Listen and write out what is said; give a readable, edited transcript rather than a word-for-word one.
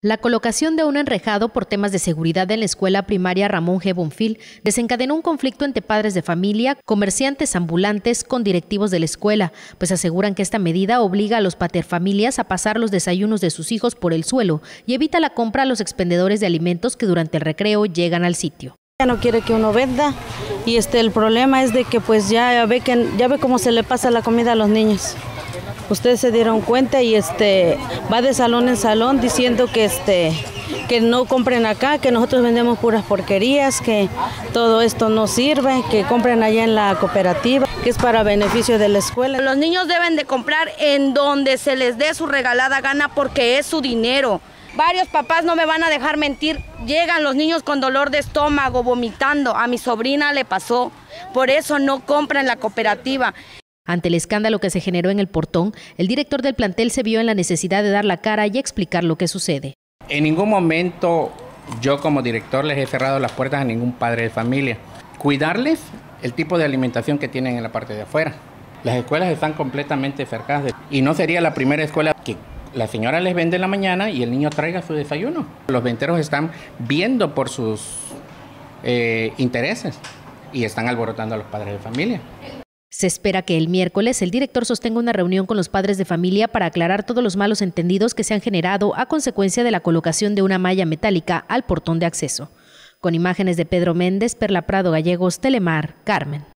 La colocación de un enrejado por temas de seguridad en la escuela primaria Ramón G. Bonfil desencadenó un conflicto entre padres de familia, comerciantes ambulantes con directivos de la escuela, pues aseguran que esta medida obliga a los paterfamilias a pasar los desayunos de sus hijos por el suelo y evita la compra a los expendedores de alimentos que durante el recreo llegan al sitio. Ya no quiere que uno venda y el problema es de que pues ya ve cómo se le pasa la comida a los niños. Ustedes se dieron cuenta y va de salón en salón diciendo que no compren acá, que nosotros vendemos puras porquerías, que todo esto no sirve, que compren allá en la cooperativa, que es para beneficio de la escuela. Los niños deben de comprar en donde se les dé su regalada gana porque es su dinero. Varios papás no me van a dejar mentir, llegan los niños con dolor de estómago, vomitando, a mi sobrina le pasó, por eso no compran en la cooperativa. Ante el escándalo que se generó en el portón, el director del plantel se vio en la necesidad de dar la cara y explicar lo que sucede. En ningún momento yo como director les he cerrado las puertas a ningún padre de familia. Cuidarles el tipo de alimentación que tienen en la parte de afuera. Las escuelas están completamente cercadas y no sería la primera escuela que la señora les vende en la mañana y el niño traiga su desayuno. Los venteros están viendo por sus intereses y están alborotando a los padres de familia. Se espera que el miércoles el director sostenga una reunión con los padres de familia para aclarar todos los malos entendidos que se han generado a consecuencia de la colocación de una malla metálica al portón de acceso. Con imágenes de Pedro Méndez, Perla Prado Gallegos, Telemar, Carmen.